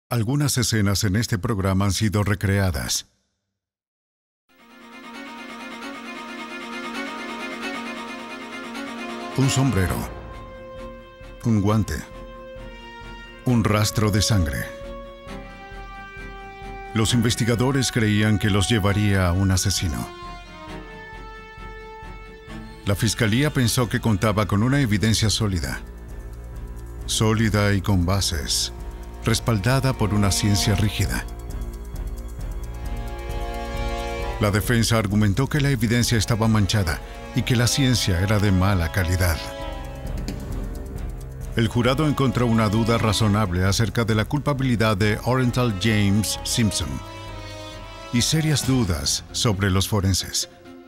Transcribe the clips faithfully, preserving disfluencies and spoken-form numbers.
Algunas escenas en este programa han sido recreadas. Un sombrero, un guante, un rastro de sangre. Los investigadores creían que los llevaría a un asesino. La fiscalía pensó que contaba con una evidencia sólida, sólida y con bases, respaldada por una ciencia rígida. La defensa argumentó que la evidencia estaba manchada y que la ciencia era de mala calidad. El jurado encontró una duda razonable acerca de la culpabilidad de Orenthal James Simpson y serias dudas sobre los forenses.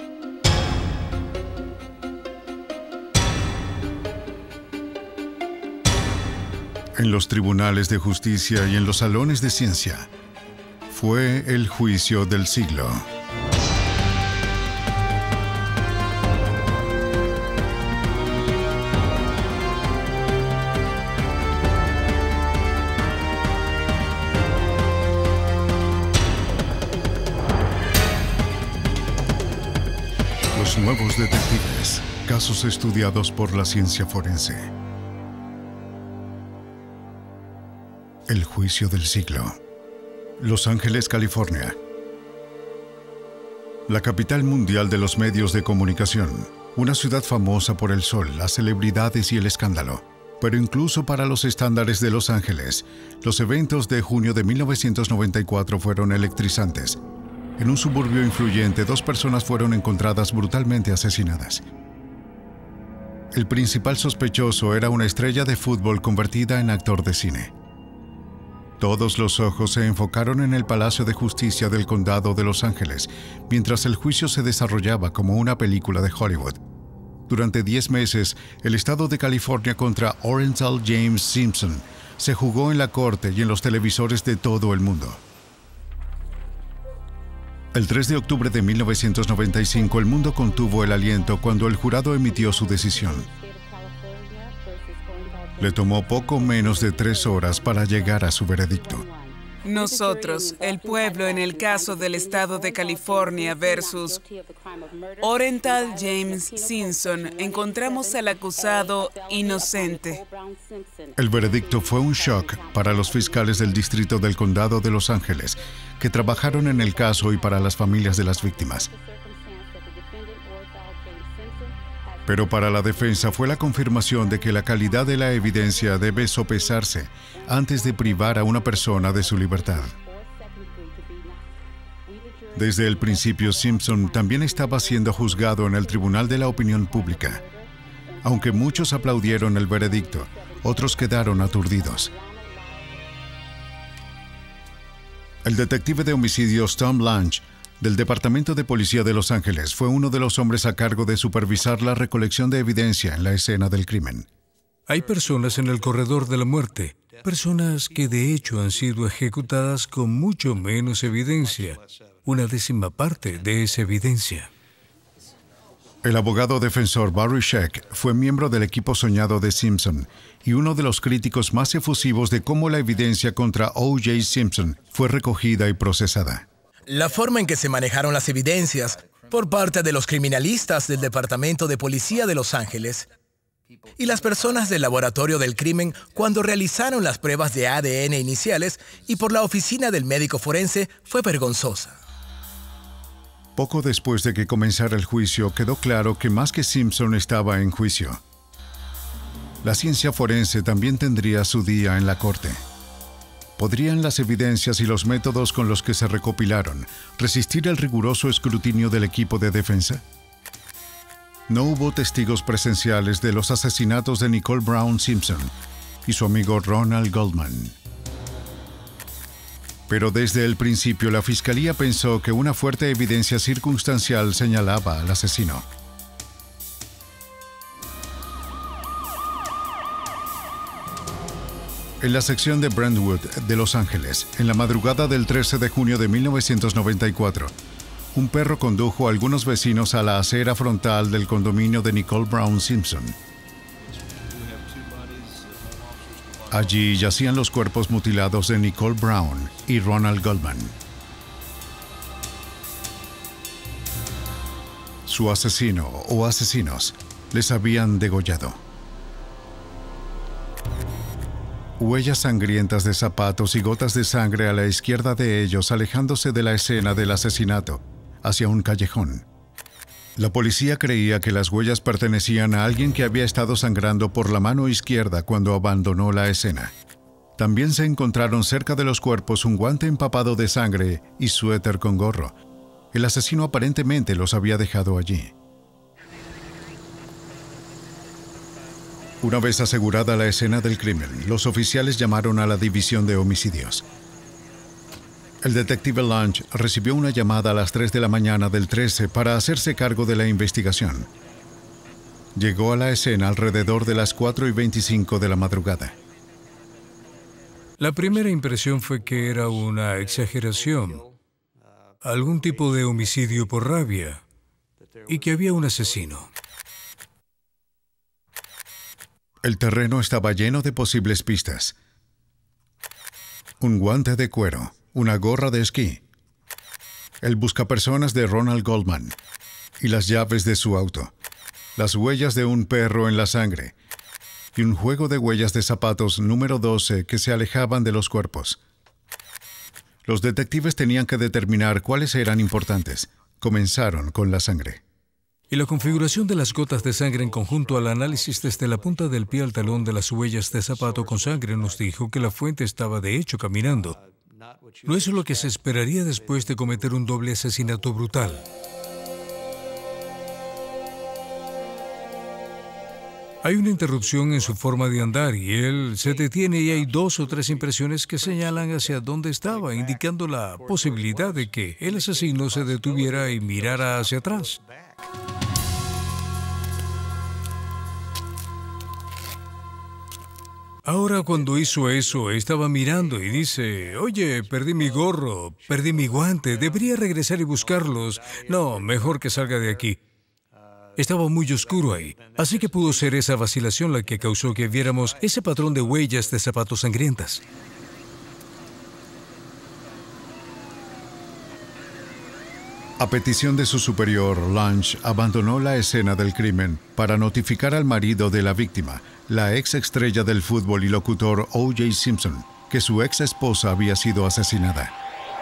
En los tribunales de justicia y en los salones de ciencia, fue el juicio del siglo. Los nuevos detectives, casos estudiados por la ciencia forense. El juicio del siglo. Los Ángeles, California. La capital mundial de los medios de comunicación. Una ciudad famosa por el sol, las celebridades y el escándalo. Pero incluso para los estándares de Los Ángeles, los eventos de junio de mil novecientos noventa y cuatro fueron electrizantes. En un suburbio influyente, dos personas fueron encontradas brutalmente asesinadas. El principal sospechoso era una estrella de fútbol convertida en actor de cine. Todos los ojos se enfocaron en el Palacio de Justicia del Condado de Los Ángeles, mientras el juicio se desarrollaba como una película de Hollywood. Durante diez meses, el estado de California contra Orenthal James Simpson se jugó en la corte y en los televisores de todo el mundo. El tres de octubre de mil novecientos noventa y cinco, el mundo contuvo el aliento cuando el jurado emitió su decisión. Le tomó poco menos de tres horas para llegar a su veredicto. Nosotros, el pueblo, en el caso del estado de California versus Orenthal James Simpson, encontramos al acusado inocente. El veredicto fue un shock para los fiscales del distrito del condado de Los Ángeles, que trabajaron en el caso, y para las familias de las víctimas. Pero para la defensa fue la confirmación de que la calidad de la evidencia debe sopesarse antes de privar a una persona de su libertad. Desde el principio, Simpson también estaba siendo juzgado en el Tribunal de la Opinión Pública. Aunque muchos aplaudieron el veredicto, otros quedaron aturdidos. El detective de homicidios Tom Lange, del Departamento de Policía de Los Ángeles, fue uno de los hombres a cargo de supervisar la recolección de evidencia en la escena del crimen. Hay personas en el corredor de la muerte, personas que de hecho han sido ejecutadas con mucho menos evidencia, una décima parte de esa evidencia. El abogado defensor Barry Scheck fue miembro del equipo soñado de Simpson y uno de los críticos más efusivos de cómo la evidencia contra O J Simpson fue recogida y procesada. La forma en que se manejaron las evidencias por parte de los criminalistas del Departamento de Policía de Los Ángeles y las personas del laboratorio del crimen cuando realizaron las pruebas de A D N iniciales y por la oficina del médico forense fue vergonzosa. Poco después de que comenzara el juicio, quedó claro que más que Simpson estaba en juicio. La ciencia forense también tendría su día en la corte. ¿Podrían las evidencias y los métodos con los que se recopilaron resistir el riguroso escrutinio del equipo de defensa? No hubo testigos presenciales de los asesinatos de Nicole Brown Simpson y su amigo Ronald Goldman. Pero desde el principio la fiscalía pensó que una fuerte evidencia circunstancial señalaba al asesino. En la sección de Brentwood de Los Ángeles, en la madrugada del trece de junio de mil novecientos noventa y cuatro, un perro condujo a algunos vecinos a la acera frontal del condominio de Nicole Brown Simpson. Allí yacían los cuerpos mutilados de Nicole Brown y Ronald Goldman. Su asesino o asesinos les habían degollado. Huellas sangrientas de zapatos y gotas de sangre a la izquierda de ellos, alejándose de la escena del asesinato, hacia un callejón. La policía creía que las huellas pertenecían a alguien que había estado sangrando por la mano izquierda cuando abandonó la escena. También se encontraron cerca de los cuerpos un guante empapado de sangre y suéter con gorro. El asesino aparentemente los había dejado allí. Una vez asegurada la escena del crimen, los oficiales llamaron a la división de homicidios. El detective Lange recibió una llamada a las tres de la mañana del trece para hacerse cargo de la investigación. Llegó a la escena alrededor de las cuatro y veinticinco de la madrugada. La primera impresión fue que era una exageración, algún tipo de homicidio por rabia, y que había un asesino. El terreno estaba lleno de posibles pistas. Un guante de cuero, una gorra de esquí, el buscapersonas de Ronald Goldman y las llaves de su auto, las huellas de un perro en la sangre y un juego de huellas de zapatos número doce que se alejaban de los cuerpos. Los detectives tenían que determinar cuáles eran importantes. Comenzaron con la sangre. Y la configuración de las gotas de sangre en conjunto al análisis desde la punta del pie al talón de las huellas de zapato con sangre nos dijo que la fuente estaba de hecho caminando. No es lo que se esperaría después de cometer un doble asesinato brutal. Hay una interrupción en su forma de andar y él se detiene y hay dos o tres impresiones que señalan hacia dónde estaba, indicando la posibilidad de que el asesino se detuviera y mirara hacia atrás. Ahora, cuando hizo eso, estaba mirando y dice, oye, perdí mi gorro, perdí mi guante, debería regresar y buscarlos. No, mejor que salga de aquí. Estaba muy oscuro ahí, así que pudo ser esa vacilación la que causó que viéramos ese patrón de huellas de zapatos sangrientas. A petición de su superior, Lange abandonó la escena del crimen para notificar al marido de la víctima, la ex estrella del fútbol y locutor O J Simpson, que su ex esposa había sido asesinada.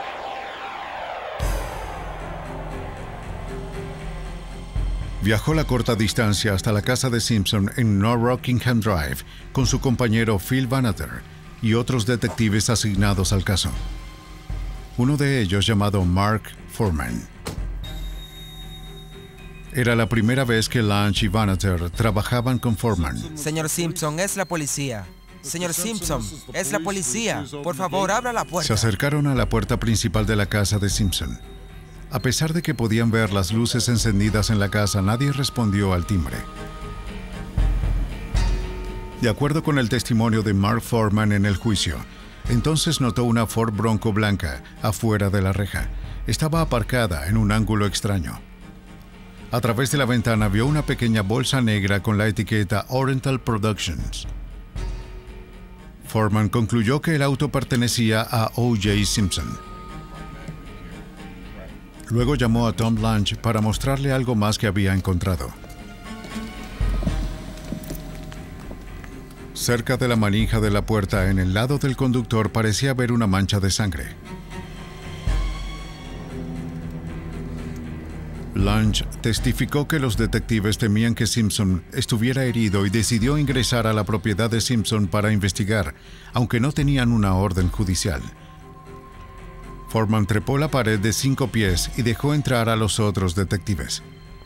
Viajó la corta distancia hasta la casa de Simpson en North Rockingham Drive con su compañero Phil Vanater y otros detectives asignados al caso. Uno de ellos, llamado Mark Foreman. Era la primera vez que Lange y Vanater trabajaban con Foreman. Señor Simpson, es la policía. Señor Simpson, es la policía. Por favor, abra la puerta. Se acercaron a la puerta principal de la casa de Simpson. A pesar de que podían ver las luces encendidas en la casa, nadie respondió al timbre. De acuerdo con el testimonio de Mark Foreman en el juicio, entonces notó una Ford Bronco blanca afuera de la reja. Estaba aparcada en un ángulo extraño. A través de la ventana vio una pequeña bolsa negra con la etiqueta Oriental Productions. Foreman concluyó que el auto pertenecía a O J Simpson. Luego llamó a Tom Lange para mostrarle algo más que había encontrado. Cerca de la manija de la puerta, en el lado del conductor, parecía haber una mancha de sangre. Lange testificó que los detectives temían que Simpson estuviera herido y decidió ingresar a la propiedad de Simpson para investigar, aunque no tenían una orden judicial. Foreman trepó la pared de cinco pies y dejó entrar a los otros detectives.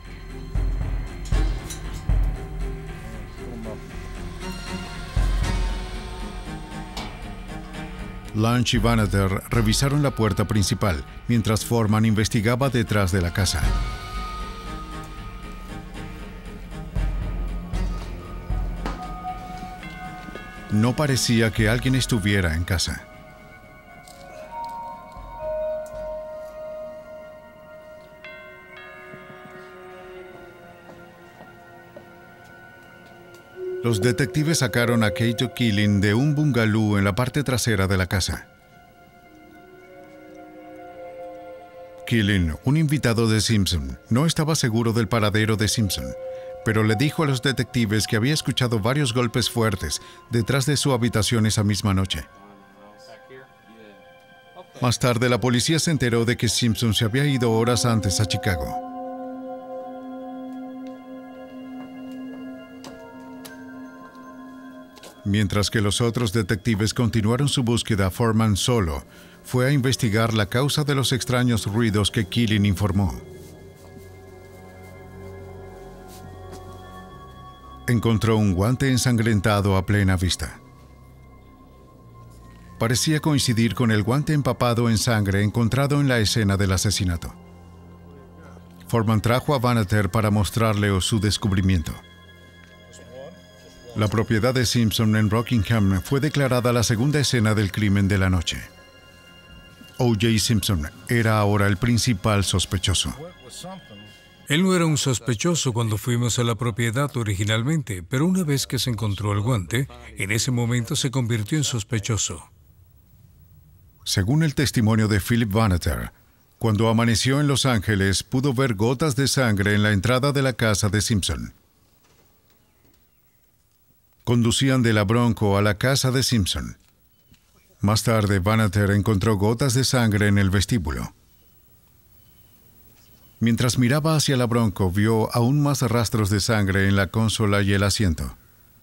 Lange y Vanater revisaron la puerta principal, mientras Foreman investigaba detrás de la casa. No parecía que alguien estuviera en casa. Los detectives sacaron a Kato Killing de un bungalú en la parte trasera de la casa. Killing, un invitado de Simpson, no estaba seguro del paradero de Simpson, pero le dijo a los detectives que había escuchado varios golpes fuertes detrás de su habitación esa misma noche. Más tarde, la policía se enteró de que Simpson se había ido horas antes a Chicago. Mientras que los otros detectives continuaron su búsqueda, Foreman solo fue a investigar la causa de los extraños ruidos que Killing informó. Encontró un guante ensangrentado a plena vista. Parecía coincidir con el guante empapado en sangre encontrado en la escena del asesinato. Foreman trajo a Banneter para mostrarle su descubrimiento. La propiedad de Simpson en Rockingham fue declarada la segunda escena del crimen de la noche. O J Simpson era ahora el principal sospechoso. Él no era un sospechoso cuando fuimos a la propiedad originalmente, pero una vez que se encontró el guante, en ese momento se convirtió en sospechoso. Según el testimonio de Philip Banneter, cuando amaneció en Los Ángeles, pudo ver gotas de sangre en la entrada de la casa de Simpson. Conducían de la Bronco a la casa de Simpson. Más tarde, Banneter encontró gotas de sangre en el vestíbulo. Mientras miraba hacia la Bronco, vio aún más rastros de sangre en la consola y el asiento.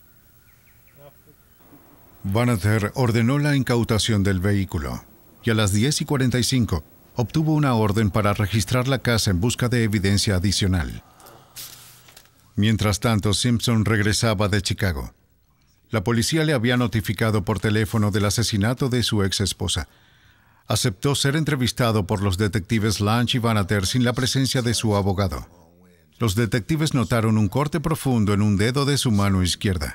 Banneter ordenó la incautación del vehículo y a las diez y cuarenta y cinco obtuvo una orden para registrar la casa en busca de evidencia adicional. Mientras tanto, Simpson regresaba de Chicago. La policía le había notificado por teléfono del asesinato de su ex esposa. Aceptó ser entrevistado por los detectives Lange y Banneter sin la presencia de su abogado. Los detectives notaron un corte profundo en un dedo de su mano izquierda.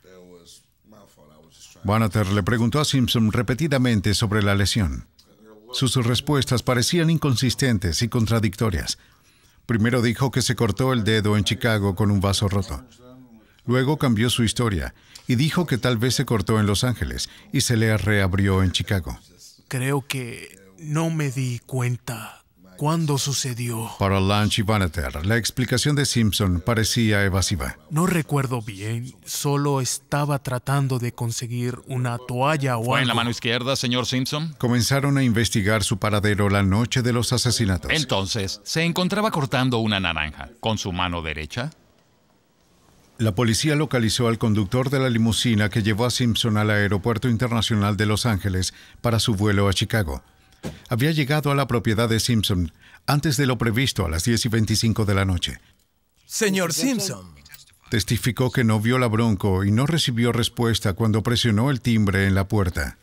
Banneter le preguntó a Simpson repetidamente sobre la lesión. Sus respuestas parecían inconsistentes y contradictorias. Primero dijo que se cortó el dedo en Chicago con un vaso roto. Luego cambió su historia y dijo que tal vez se cortó en Los Ángeles y se le reabrió en Chicago. Creo que no me di cuenta cuándo sucedió. Para Lange y Banneter, la explicación de Simpson parecía evasiva. No recuerdo bien, solo estaba tratando de conseguir una toalla o ¿Fue algo. en la mano izquierda, señor Simpson? Comenzaron a investigar su paradero la noche de los asesinatos. Entonces, ¿se encontraba cortando una naranja con su mano derecha? La policía localizó al conductor de la limusina que llevó a Simpson al Aeropuerto Internacional de Los Ángeles para su vuelo a Chicago. Había llegado a la propiedad de Simpson antes de lo previsto a las diez y veinticinco de la noche. Señor Simpson. Testificó que no vio la Bronco y no recibió respuesta cuando presionó el timbre en la puerta.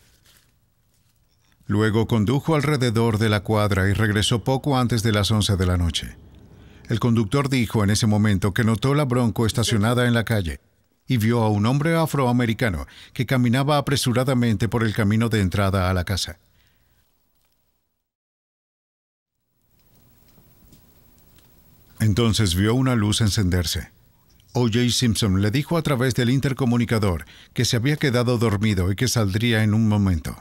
Luego condujo alrededor de la cuadra y regresó poco antes de las once de la noche. El conductor dijo en ese momento que notó la Bronco estacionada en la calle y vio a un hombre afroamericano que caminaba apresuradamente por el camino de entrada a la casa. Entonces vio una luz encenderse. O J Simpson le dijo a través del intercomunicador que se había quedado dormido y que saldría en un momento.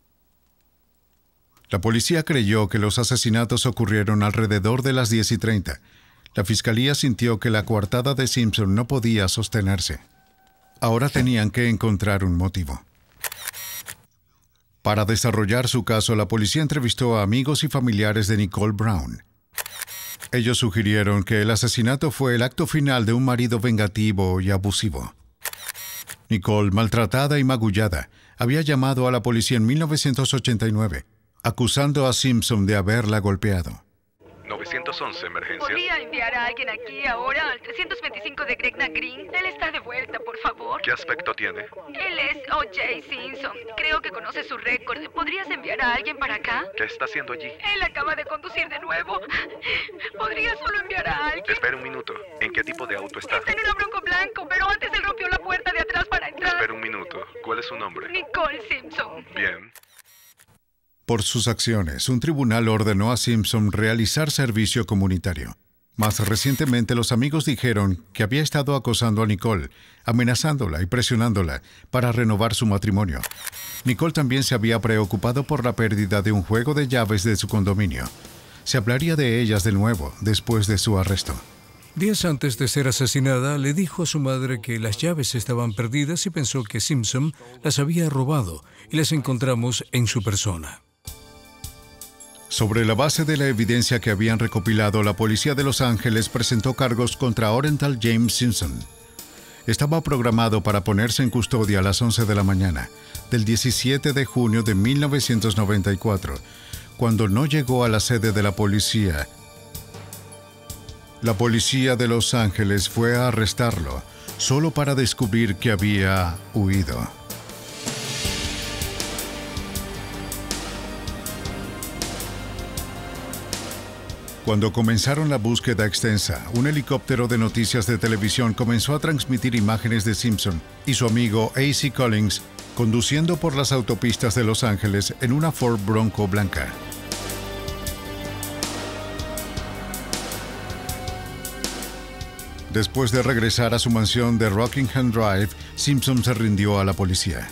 La policía creyó que los asesinatos ocurrieron alrededor de las diez y treinta. La fiscalía sintió que la coartada de Simpson no podía sostenerse. Ahora tenían que encontrar un motivo. Para desarrollar su caso, la policía entrevistó a amigos y familiares de Nicole Brown. Ellos sugirieron que el asesinato fue el acto final de un marido vengativo y abusivo. Nicole, maltratada y magullada, había llamado a la policía en mil novecientos ochenta y nueve, acusando a Simpson de haberla golpeado. nueve once, emergencia. ¿Podría enviar a alguien aquí ahora al trescientos veinticinco de Gretna Green? Él está de vuelta, por favor. ¿Qué aspecto tiene? Él es O J Simpson. Creo que conoce su récord. ¿Podrías enviar a alguien para acá? ¿Qué está haciendo allí? Él acaba de conducir de nuevo. ¿Podría solo enviar a alguien? Espera un minuto. ¿En qué tipo de auto está? Está en una Bronco blanco, pero antes él rompió la puerta de atrás para entrar. Espera un minuto. ¿Cuál es su nombre? Nicole Simpson. Bien. Por sus acciones, un tribunal ordenó a Simpson realizar servicio comunitario. Más recientemente, los amigos dijeron que había estado acosando a Nicole, amenazándola y presionándola para renovar su matrimonio. Nicole también se había preocupado por la pérdida de un juego de llaves de su condominio. Se hablaría de ellas de nuevo después de su arresto. Días antes de ser asesinada, le dijo a su madre que las llaves estaban perdidas y pensó que Simpson las había robado y las encontramos en su persona. Sobre la base de la evidencia que habían recopilado, la policía de Los Ángeles presentó cargos contra Orenthal James Simpson. Estaba programado para ponerse en custodia a las once de la mañana del diecisiete de junio de mil novecientos noventa y cuatro, cuando no llegó a la sede de la policía. La policía de Los Ángeles fue a arrestarlo, solo para descubrir que había huido. Cuando comenzaron la búsqueda extensa, un helicóptero de noticias de televisión comenzó a transmitir imágenes de Simpson y su amigo A C Collins conduciendo por las autopistas de Los Ángeles en una Ford Bronco blanca. Después de regresar a su mansión de Rockingham Drive, Simpson se rindió a la policía.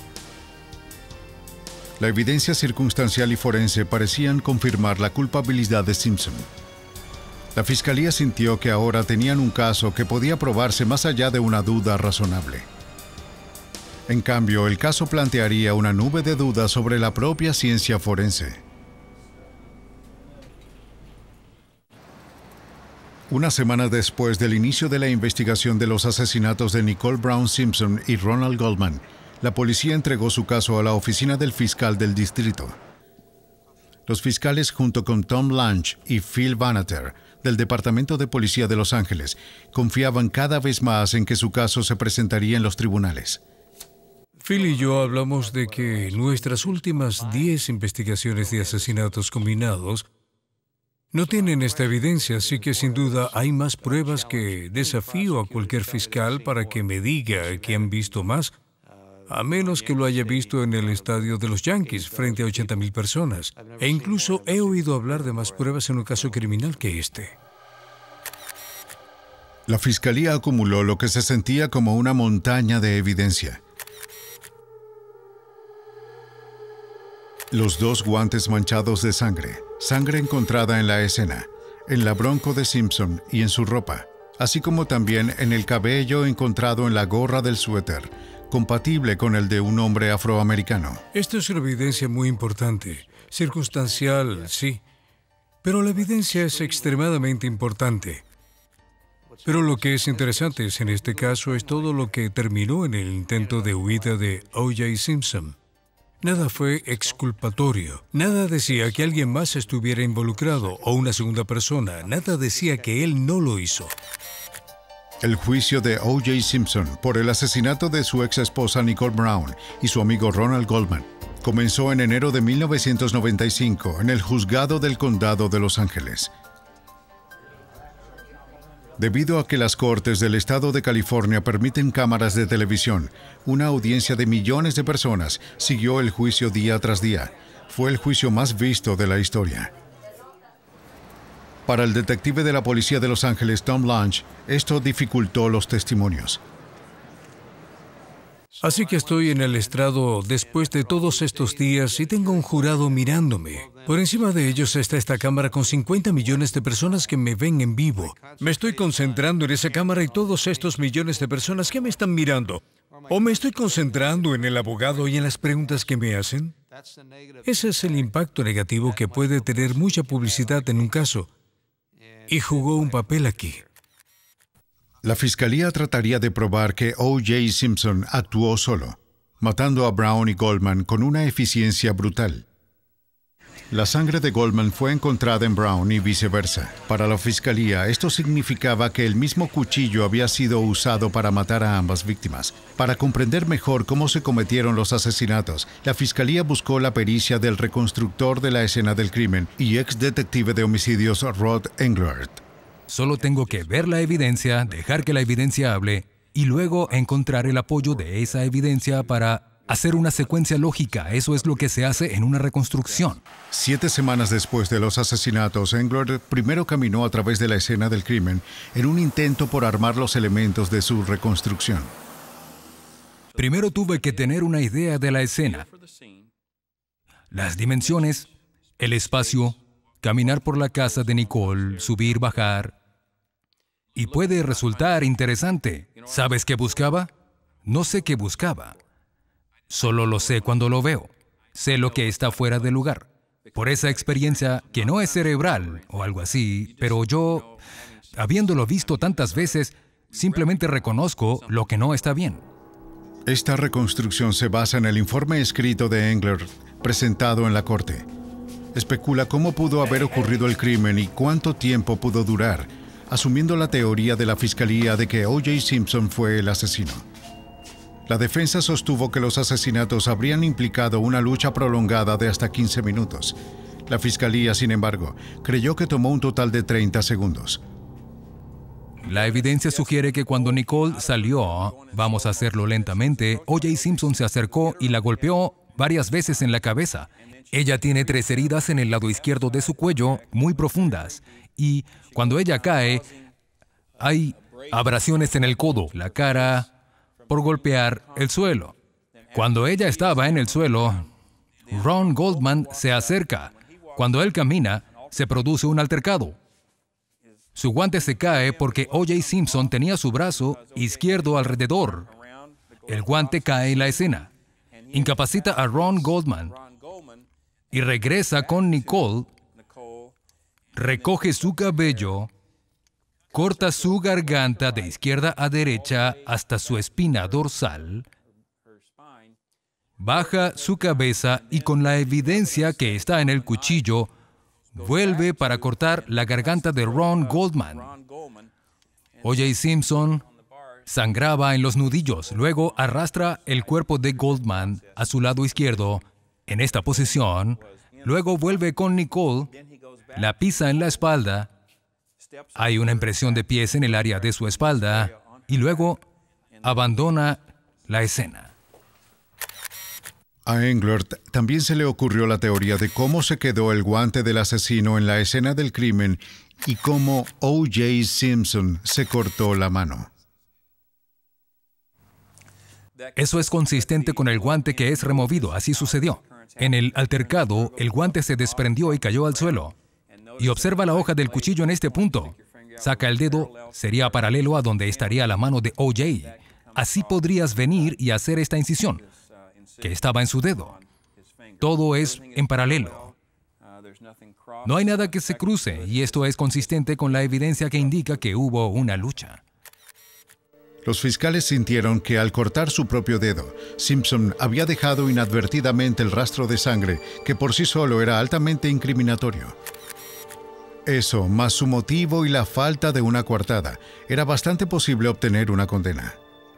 La evidencia circunstancial y forense parecían confirmar la culpabilidad de Simpson. La fiscalía sintió que ahora tenían un caso que podía probarse más allá de una duda razonable. En cambio, el caso plantearía una nube de dudas sobre la propia ciencia forense. Una semana después del inicio de la investigación de los asesinatos de Nicole Brown Simpson y Ronald Goldman, la policía entregó su caso a la oficina del fiscal del distrito. Los fiscales, junto con Tom Lange y Phil Banneter, del Departamento de Policía de Los Ángeles, confiaban cada vez más en que su caso se presentaría en los tribunales. Phil y yo hablamos de que nuestras últimas diez investigaciones de asesinatos combinados no tienen esta evidencia, así que sin duda hay más pruebas que desafío a cualquier fiscal para que me diga que han visto más, a menos que lo haya visto en el estadio de los Yankees frente a ochenta mil personas. E incluso he oído hablar de más pruebas en un caso criminal que este. La fiscalía acumuló lo que se sentía como una montaña de evidencia. Los dos guantes manchados de sangre, sangre encontrada en la escena, en la Bronco de Simpson y en su ropa, así como también en el cabello encontrado en la gorra del suéter, compatible con el de un hombre afroamericano. Esto es una evidencia muy importante. Circunstancial, sí. Pero la evidencia es extremadamente importante. Pero lo que es interesante es, en este caso, es todo lo que terminó en el intento de huida de O J Simpson. Nada fue exculpatorio. Nada decía que alguien más estuviera involucrado o una segunda persona. Nada decía que él no lo hizo. El juicio de O J Simpson por el asesinato de su ex esposa Nicole Brown y su amigo Ronald Goldman comenzó en enero de mil novecientos noventa y cinco en el juzgado del condado de Los Ángeles. Debido a que las cortes del estado de California permiten cámaras de televisión, una audiencia de millones de personas siguió el juicio día tras día. Fue el juicio más visto de la historia. Para el detective de la policía de Los Ángeles, Tom Lange, esto dificultó los testimonios. Así que estoy en el estrado después de todos estos días y tengo un jurado mirándome. Por encima de ellos está esta cámara con cincuenta millones de personas que me ven en vivo. Me estoy concentrando en esa cámara y todos estos millones de personas que me están mirando. ¿O me estoy concentrando en el abogado y en las preguntas que me hacen? Ese es el impacto negativo que puede tener mucha publicidad en un caso. Y jugó un papel aquí. La fiscalía trataría de probar que O J Simpson actuó solo, matando a Brown y Goldman con una eficiencia brutal. La sangre de Goldman fue encontrada en Brown y viceversa. Para la fiscalía, esto significaba que el mismo cuchillo había sido usado para matar a ambas víctimas. Para comprender mejor cómo se cometieron los asesinatos, la fiscalía buscó la pericia del reconstructor de la escena del crimen y ex detective de homicidios Rod Englert. Solo tengo que ver la evidencia, dejar que la evidencia hable y luego encontrar el apoyo de esa evidencia para Hacer una secuencia lógica, eso es lo que se hace en una reconstrucción. Siete semanas después de los asesinatos, Englert primero caminó a través de la escena del crimen en un intento por armar los elementos de su reconstrucción. Primero tuve que tener una idea de la escena. Las dimensiones, el espacio, caminar por la casa de Nicole, subir, bajar. Y puede resultar interesante. ¿Sabes qué buscaba? No sé qué buscaba. Solo lo sé cuando lo veo. Sé lo que está fuera de lugar. Por esa experiencia, que no es cerebral o algo así, pero yo, habiéndolo visto tantas veces, simplemente reconozco lo que no está bien. Esta reconstrucción se basa en el informe escrito de Englert, presentado en la corte. Especula cómo pudo haber ocurrido el crimen y cuánto tiempo pudo durar, asumiendo la teoría de la fiscalía de que O J Simpson fue el asesino. La defensa sostuvo que los asesinatos habrían implicado una lucha prolongada de hasta quince minutos. La fiscalía, sin embargo, creyó que tomó un total de treinta segundos. La evidencia sugiere que cuando Nicole salió, vamos a hacerlo lentamente, O J Simpson se acercó y la golpeó varias veces en la cabeza. Ella tiene tres heridas en el lado izquierdo de su cuello, muy profundas. Y cuando ella cae, hay abrasiones en el codo, la cara, por golpear el suelo. Cuando ella estaba en el suelo, Ron Goldman se acerca. Cuando él camina, se produce un altercado. Su guante se cae porque O J Simpson tenía su brazo izquierdo alrededor. El guante cae en la escena. Incapacita a Ron Goldman y regresa con Nicole, recoge su cabello, corta su garganta de izquierda a derecha hasta su espina dorsal, baja su cabeza y con la evidencia que está en el cuchillo, vuelve para cortar la garganta de Ron Goldman. O J Simpson sangraba en los nudillos. Luego arrastra el cuerpo de Goldman a su lado izquierdo, en esta posición. Luego vuelve con Nicole, la pisa en la espalda. Hay una impresión de pies en el área de su espalda. Y luego abandona la escena. A Englert también se le ocurrió la teoría de cómo se quedó el guante del asesino en la escena del crimen y cómo O J Simpson se cortó la mano. Eso es consistente con el guante que es removido. Así sucedió. En el altercado, el guante se desprendió y cayó al suelo. Y observa la hoja del cuchillo en este punto. Saca el dedo, sería paralelo a donde estaría la mano de O J. Así podrías venir y hacer esta incisión, que estaba en su dedo. Todo es en paralelo. No hay nada que se cruce, y esto es consistente con la evidencia que indica que hubo una lucha. Los fiscales sintieron que al cortar su propio dedo, Simpson había dejado inadvertidamente el rastro de sangre, que por sí solo era altamente incriminatorio. Eso, más su motivo y la falta de una coartada, era bastante posible obtener una condena.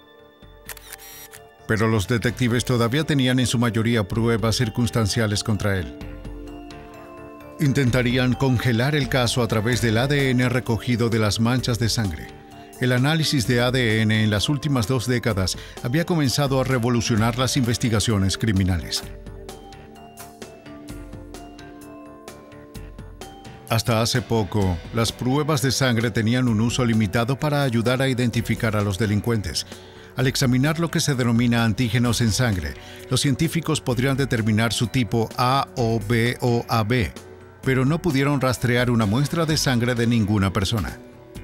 Pero los detectives todavía tenían en su mayoría pruebas circunstanciales contra él. Intentarían congelar el caso a través del A D N recogido de las manchas de sangre. El análisis de A D N en las últimas dos décadas había comenzado a revolucionar las investigaciones criminales. Hasta hace poco, las pruebas de sangre tenían un uso limitado para ayudar a identificar a los delincuentes. Al examinar lo que se denomina antígenos en sangre, los científicos podrían determinar su tipo A o B o A B, pero no pudieron rastrear una muestra de sangre de ninguna persona.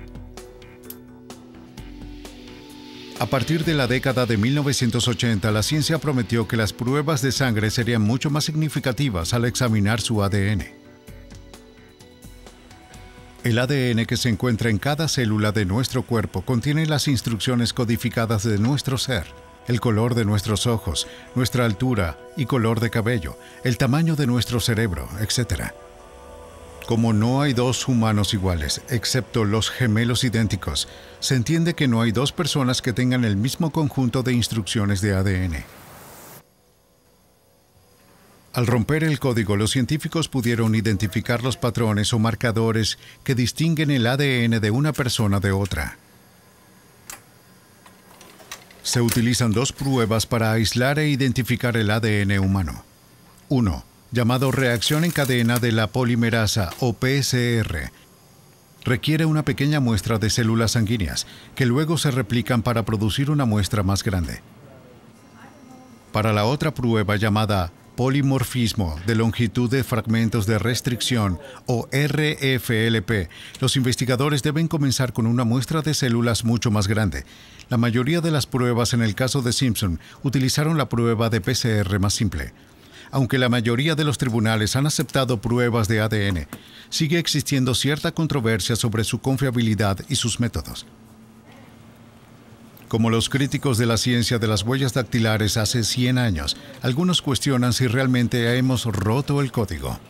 A partir de la década de mil novecientos ochenta, la ciencia prometió que las pruebas de sangre serían mucho más significativas al examinar su A D N. El A D N que se encuentra en cada célula de nuestro cuerpo contiene las instrucciones codificadas de nuestro ser, el color de nuestros ojos, nuestra altura y color de cabello, el tamaño de nuestro cerebro, etcétera. Como no hay dos humanos iguales, excepto los gemelos idénticos, se entiende que no hay dos personas que tengan el mismo conjunto de instrucciones de A D N. Al romper el código, los científicos pudieron identificar los patrones o marcadores que distinguen el A D N de una persona de otra. Se utilizan dos pruebas para aislar e identificar el A D N humano. Uno, llamado reacción en cadena de la polimerasa o P C R, requiere una pequeña muestra de células sanguíneas que luego se replican para producir una muestra más grande. Para la otra prueba llamada polimorfismo de longitud de fragmentos de restricción o R F L P, los investigadores deben comenzar con una muestra de células mucho más grande. La mayoría de las pruebas en el caso de Simpson utilizaron la prueba de P C R más simple. Aunque la mayoría de los tribunales han aceptado pruebas de A D N, sigue existiendo cierta controversia sobre su confiabilidad y sus métodos. Como los críticos de la ciencia de las huellas dactilares hace cien años, algunos cuestionan si realmente hemos roto el código.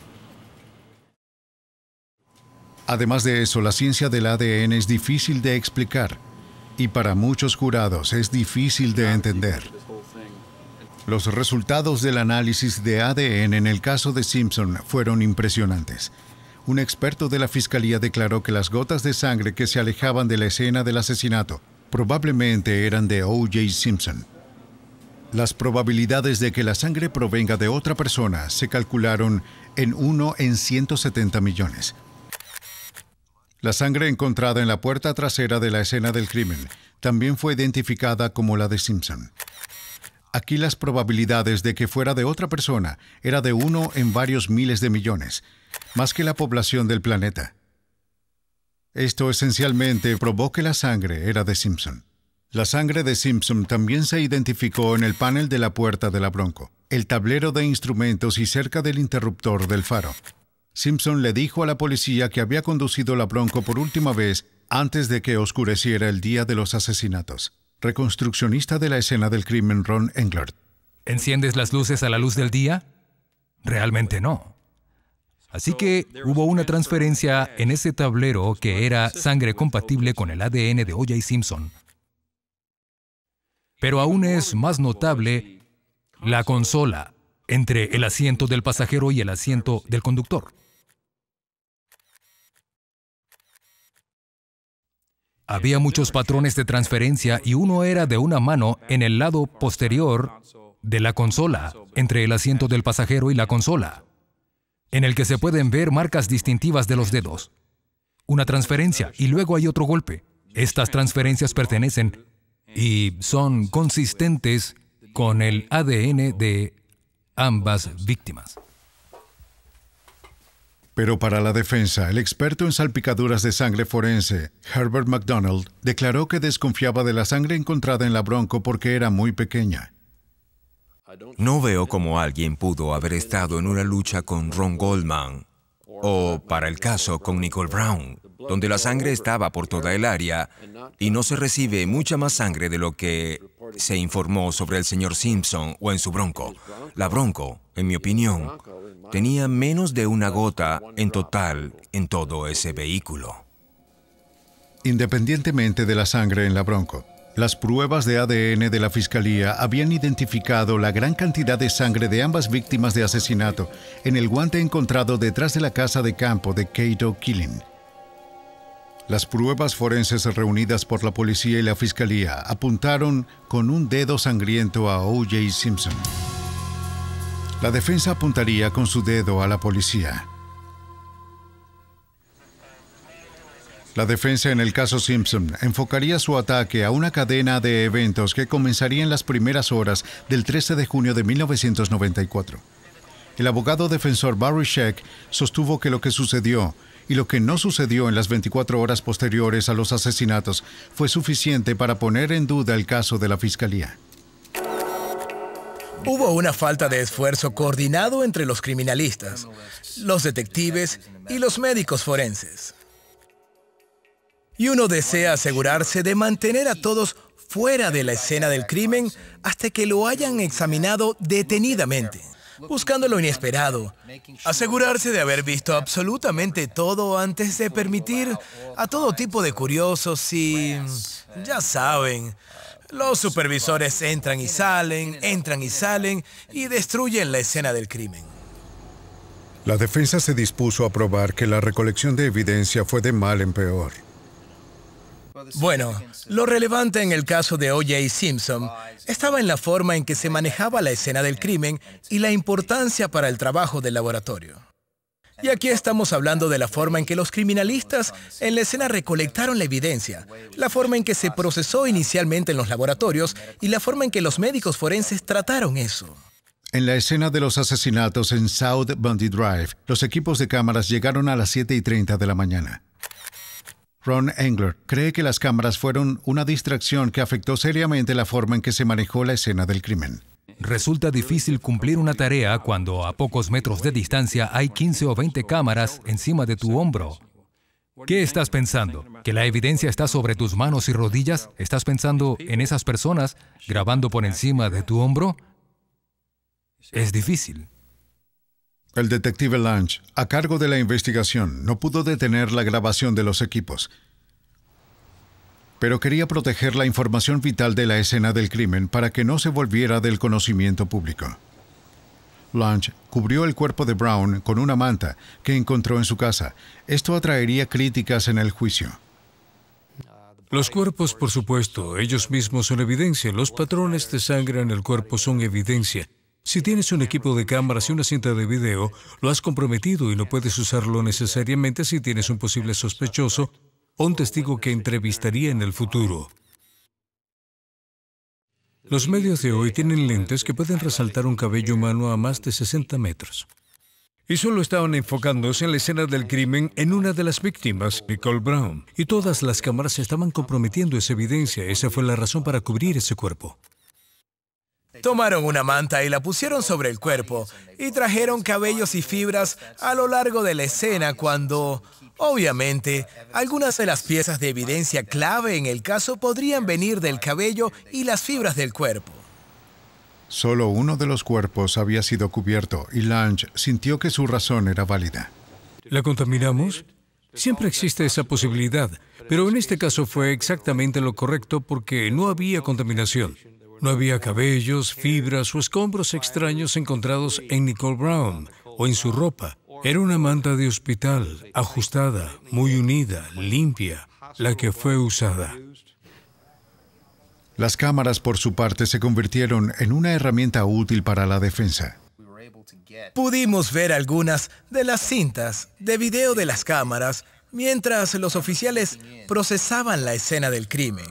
Además de eso, la ciencia del A D N es difícil de explicar y para muchos jurados es difícil de entender. Los resultados del análisis de A D N en el caso de Simpson fueron impresionantes. Un experto de la fiscalía declaró que las gotas de sangre que se alejaban de la escena del asesinato probablemente eran de O J Simpson. Las probabilidades de que la sangre provenga de otra persona se calcularon en uno en ciento setenta millones. La sangre encontrada en la puerta trasera de la escena del crimen también fue identificada como la de Simpson. Aquí las probabilidades de que fuera de otra persona era de uno en varios miles de millones, más que la población del planeta. Esto esencialmente probó que la sangre era de Simpson. La sangre de Simpson también se identificó en el panel de la puerta de la Bronco, el tablero de instrumentos y cerca del interruptor del faro. Simpson le dijo a la policía que había conducido la Bronco por última vez antes de que oscureciera el día de los asesinatos. Reconstruccionista de la escena del crimen Ron Englert. ¿Enciendes las luces a la luz del día? Realmente no. Así que hubo una transferencia en ese tablero que era sangre compatible con el A D N de O J Simpson. Pero aún es más notable la consola entre el asiento del pasajero y el asiento del conductor. Había muchos patrones de transferencia y uno era de una mano en el lado posterior de la consola, entre el asiento del pasajero y la consola, en el que se pueden ver marcas distintivas de los dedos. Una transferencia y luego hay otro golpe. Estas transferencias pertenecen y son consistentes con el A D N de ambas víctimas. Pero para la defensa, el experto en salpicaduras de sangre forense, Herbert McDonald, declaró que desconfiaba de la sangre encontrada en la Bronco porque era muy pequeña. No veo cómo alguien pudo haber estado en una lucha con Ron Goldman o, para el caso, con Nicole Brown, donde la sangre estaba por toda el área y no se recibe mucha más sangre de lo que se informó sobre el señor Simpson o en su Bronco. La Bronco, en mi opinión, tenía menos de una gota en total en todo ese vehículo. Independientemente de la sangre en la Bronco, las pruebas de A D N de la Fiscalía habían identificado la gran cantidad de sangre de ambas víctimas de asesinato en el guante encontrado detrás de la casa de campo de Cato Killing. Las pruebas forenses reunidas por la policía y la Fiscalía apuntaron con un dedo sangriento a O J Simpson. La defensa apuntaría con su dedo a la policía. La defensa en el caso Simpson enfocaría su ataque a una cadena de eventos que comenzaría en las primeras horas del trece de junio de mil novecientos noventa y cuatro. El abogado defensor Barry Scheck sostuvo que lo que sucedió y lo que no sucedió en las veinticuatro horas posteriores a los asesinatos fue suficiente para poner en duda el caso de la Fiscalía. Hubo una falta de esfuerzo coordinado entre los criminalistas, los detectives y los médicos forenses. Y uno desea asegurarse de mantener a todos fuera de la escena del crimen hasta que lo hayan examinado detenidamente, buscando lo inesperado, asegurarse de haber visto absolutamente todo antes de permitir a todo tipo de curiosos y, ya saben, los supervisores entran y salen, entran y salen y destruyen la escena del crimen. La defensa se dispuso a probar que la recolección de evidencia fue de mal en peor. Bueno, lo relevante en el caso de O J Simpson estaba en la forma en que se manejaba la escena del crimen y la importancia para el trabajo del laboratorio. Y aquí estamos hablando de la forma en que los criminalistas en la escena recolectaron la evidencia, la forma en que se procesó inicialmente en los laboratorios y la forma en que los médicos forenses trataron eso. En la escena de los asesinatos en South Bundy Drive, los equipos de cámaras llegaron a las siete y treinta de la mañana. Ron Engler cree que las cámaras fueron una distracción que afectó seriamente la forma en que se manejó la escena del crimen. Resulta difícil cumplir una tarea cuando a pocos metros de distancia hay quince o veinte cámaras encima de tu hombro. ¿Qué estás pensando? ¿Que la evidencia está sobre tus manos y rodillas? ¿Estás pensando en esas personas grabando por encima de tu hombro? Es difícil. El detective Lange, a cargo de la investigación, no pudo detener la grabación de los equipos, pero quería proteger la información vital de la escena del crimen para que no se volviera del conocimiento público. Lange cubrió el cuerpo de Brown con una manta que encontró en su casa. Esto atraería críticas en el juicio. Los cuerpos, por supuesto, ellos mismos son evidencia. Los patrones de sangre en el cuerpo son evidencia. Si tienes un equipo de cámaras y una cinta de video, lo has comprometido y no puedes usarlo necesariamente si tienes un posible sospechoso o un testigo que entrevistaría en el futuro. Los medios de hoy tienen lentes que pueden resaltar un cabello humano a más de sesenta metros. Y solo estaban enfocándose en la escena del crimen en una de las víctimas, Nicole Brown. Y todas las cámaras estaban comprometiendo esa evidencia. Esa fue la razón para cubrir ese cuerpo. Tomaron una manta y la pusieron sobre el cuerpo y trajeron cabellos y fibras a lo largo de la escena cuando, obviamente, algunas de las piezas de evidencia clave en el caso podrían venir del cabello y las fibras del cuerpo. Solo uno de los cuerpos había sido cubierto y Lange sintió que su razón era válida. ¿La contaminamos? Siempre existe esa posibilidad, pero en este caso fue exactamente lo correcto porque no había contaminación. No había cabellos, fibras o escombros extraños encontrados en Nicole Brown o en su ropa. Era una manta de hospital, ajustada, muy unida, limpia, la que fue usada. Las cámaras, por su parte, se convirtieron en una herramienta útil para la defensa. Pudimos ver algunas de las cintas de video de las cámaras mientras los oficiales procesaban la escena del crimen.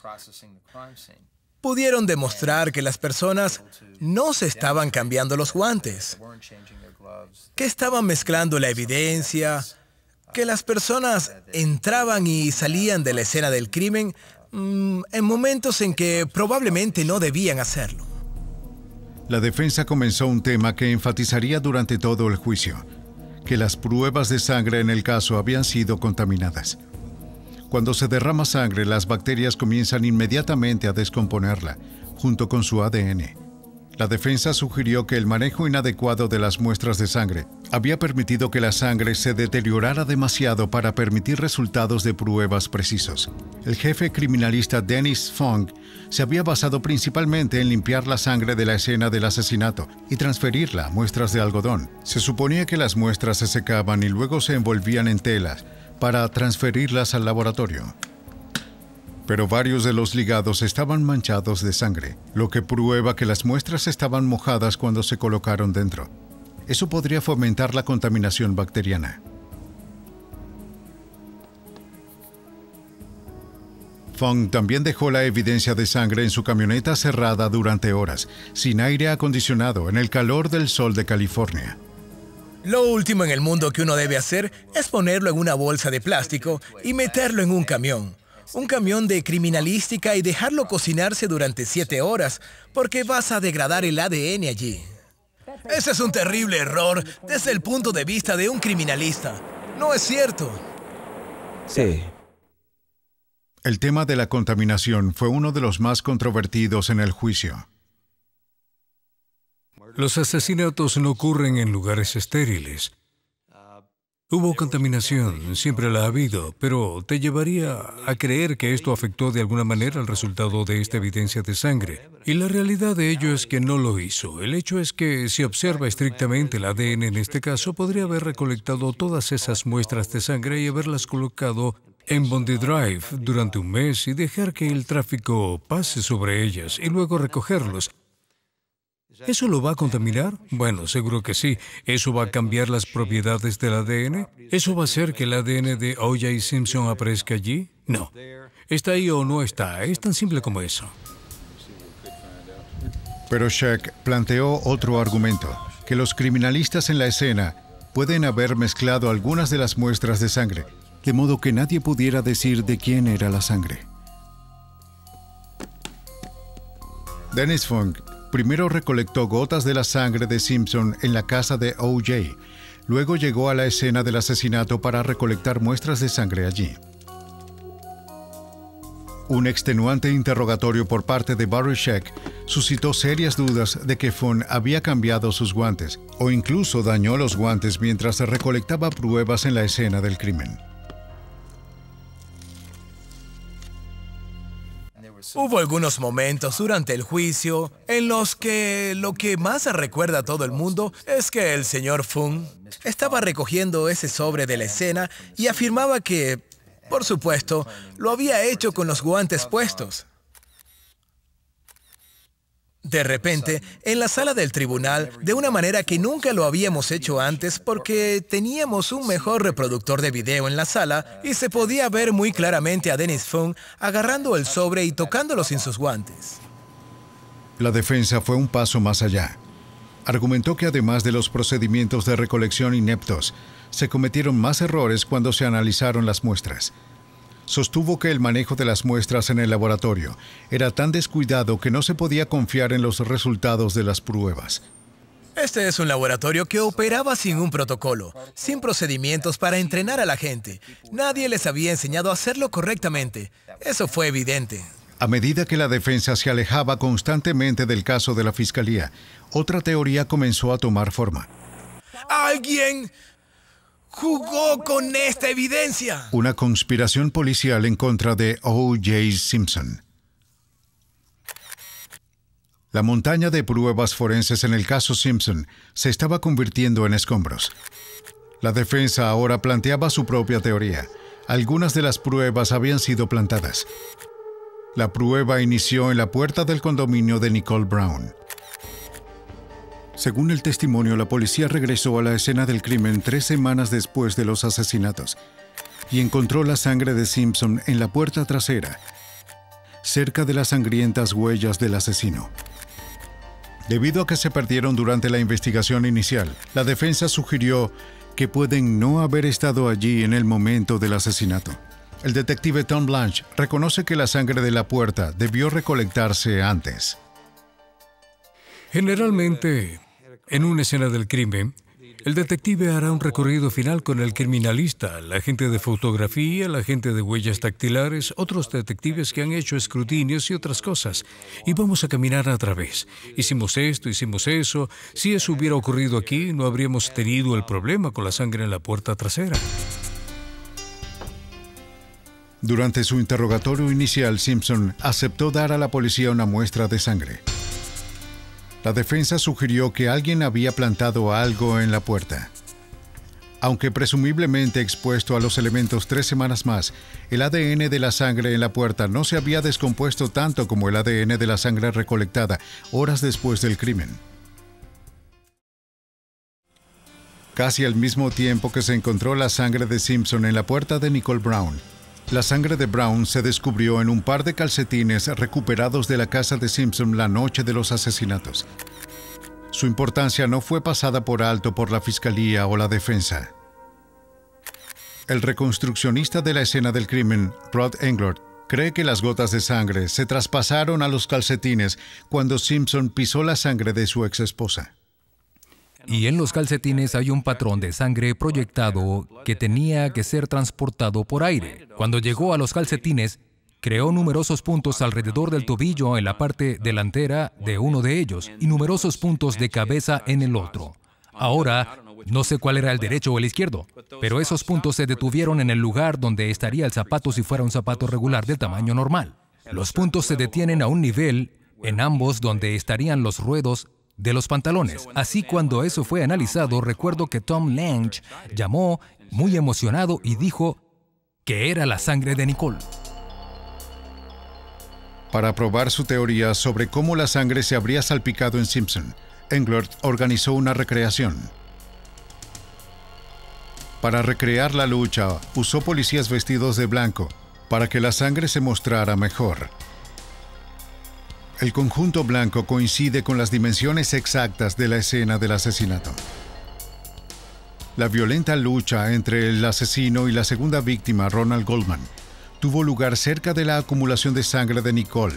Pudieron demostrar que las personas no se estaban cambiando los guantes, que estaban mezclando la evidencia, que las personas entraban y salían de la escena del crimen mmm, en momentos en que probablemente no debían hacerlo. La defensa comenzó un tema que enfatizaría durante todo el juicio, que las pruebas de sangre en el caso habían sido contaminadas. Cuando se derrama sangre, las bacterias comienzan inmediatamente a descomponerla, junto con su A D N. La defensa sugirió que el manejo inadecuado de las muestras de sangre había permitido que la sangre se deteriorara demasiado para permitir resultados de pruebas precisos. El jefe criminalista Dennis Fong se había basado principalmente en limpiar la sangre de la escena del asesinato y transferirla a muestras de algodón. Se suponía que las muestras se secaban y luego se envolvían en telas para transferirlas al laboratorio. Pero varios de los ligados estaban manchados de sangre, lo que prueba que las muestras estaban mojadas cuando se colocaron dentro. Eso podría fomentar la contaminación bacteriana. Fong también dejó la evidencia de sangre en su camioneta cerrada durante horas, sin aire acondicionado, en el calor del sol de California. Lo último en el mundo que uno debe hacer es ponerlo en una bolsa de plástico y meterlo en un camión. Un camión de criminalística y dejarlo cocinarse durante siete horas, porque vas a degradar el A D N allí. Ese es un terrible error desde el punto de vista de un criminalista. ¿No es cierto? Sí. El tema de la contaminación fue uno de los más controvertidos en el juicio. Los asesinatos no ocurren en lugares estériles. Hubo contaminación, siempre la ha habido, pero te llevaría a creer que esto afectó de alguna manera el resultado de esta evidencia de sangre. Y la realidad de ello es que no lo hizo. El hecho es que si observa estrictamente el A D N en este caso, podría haber recolectado todas esas muestras de sangre y haberlas colocado en Bondi Drive durante un mes y dejar que el tráfico pase sobre ellas y luego recogerlos. ¿Eso lo va a contaminar? Bueno, seguro que sí. ¿Eso va a cambiar las propiedades del A D N? ¿Eso va a hacer que el A D N de O J Simpson aparezca allí? No. ¿Está ahí o no está? Es tan simple como eso. Pero Scheck planteó otro argumento, que los criminalistas en la escena pueden haber mezclado algunas de las muestras de sangre, de modo que nadie pudiera decir de quién era la sangre. Dennis Funk primero recolectó gotas de la sangre de Simpson en la casa de O J. Luego llegó a la escena del asesinato para recolectar muestras de sangre allí. Un extenuante interrogatorio por parte de Barry Scheck suscitó serias dudas de que Funk había cambiado sus guantes o incluso dañó los guantes mientras recolectaba pruebas en la escena del crimen. Hubo algunos momentos durante el juicio en los que lo que más recuerda a todo el mundo es que el señor Funk estaba recogiendo ese sobre de la escena y afirmaba que, por supuesto, lo había hecho con los guantes puestos. De repente, en la sala del tribunal, de una manera que nunca lo habíamos hecho antes porque teníamos un mejor reproductor de video en la sala y se podía ver muy claramente a Dennis Funk agarrando el sobre y tocándolo sin sus guantes. La defensa fue un paso más allá. Argumentó que además de los procedimientos de recolección ineptos, se cometieron más errores cuando se analizaron las muestras. Sostuvo que el manejo de las muestras en el laboratorio era tan descuidado que no se podía confiar en los resultados de las pruebas. Este es un laboratorio que operaba sin un protocolo, sin procedimientos para entrenar a la gente. Nadie les había enseñado a hacerlo correctamente. Eso fue evidente. A medida que la defensa se alejaba constantemente del caso de la fiscalía, otra teoría comenzó a tomar forma. ¡Alguien jugó con esta evidencia! Una conspiración policial en contra de O J Simpson. La montaña de pruebas forenses en el caso Simpson se estaba convirtiendo en escombros. La defensa ahora planteaba su propia teoría. Algunas de las pruebas habían sido plantadas. La prueba inició en la puerta del condominio de Nicole Brown. Según el testimonio, la policía regresó a la escena del crimen tres semanas después de los asesinatos y encontró la sangre de Simpson en la puerta trasera, cerca de las sangrientas huellas del asesino. Debido a que se perdieron durante la investigación inicial, la defensa sugirió que pueden no haber estado allí en el momento del asesinato. El detective Tom Blanche reconoce que la sangre de la puerta debió recolectarse antes. Generalmente, en una escena del crimen, el detective hará un recorrido final con el criminalista, la agente de fotografía, la agente de huellas dactilares, otros detectives que han hecho escrutinios y otras cosas. Y vamos a caminar a través. Hicimos esto, hicimos eso. Si eso hubiera ocurrido aquí, no habríamos tenido el problema con la sangre en la puerta trasera. Durante su interrogatorio inicial, Simpson aceptó dar a la policía una muestra de sangre. La defensa sugirió que alguien había plantado algo en la puerta. Aunque presumiblemente expuesto a los elementos tres semanas más, el A D N de la sangre en la puerta no se había descompuesto tanto como el A D N de la sangre recolectada horas después del crimen. Casi al mismo tiempo que se encontró la sangre de Simpson en la puerta de Nicole Brown, la sangre de Brown se descubrió en un par de calcetines recuperados de la casa de Simpson la noche de los asesinatos. Su importancia no fue pasada por alto por la fiscalía o la defensa. El reconstruccionista de la escena del crimen, Rod Englert, cree que las gotas de sangre se traspasaron a los calcetines cuando Simpson pisó la sangre de su exesposa. Y en los calcetines hay un patrón de sangre proyectado que tenía que ser transportado por aire. Cuando llegó a los calcetines, creó numerosos puntos alrededor del tobillo en la parte delantera de uno de ellos y numerosos puntos de cabeza en el otro. Ahora, no sé cuál era el derecho o el izquierdo, pero esos puntos se detuvieron en el lugar donde estaría el zapato si fuera un zapato regular del tamaño normal. Los puntos se detienen a un nivel en ambos donde estarían los ruedos de los pantalones. Así, cuando eso fue analizado, recuerdo que Tom Lange llamó muy emocionado y dijo, que era la sangre de Nicole. Para probar su teoría sobre cómo la sangre se habría salpicado en Simpson, Englert organizó una recreación. Para recrear la lucha, usó policías vestidos de blanco para que la sangre se mostrara mejor. El conjunto blanco coincide con las dimensiones exactas de la escena del asesinato. La violenta lucha entre el asesino y la segunda víctima, Ronald Goldman, tuvo lugar cerca de la acumulación de sangre de Nicole.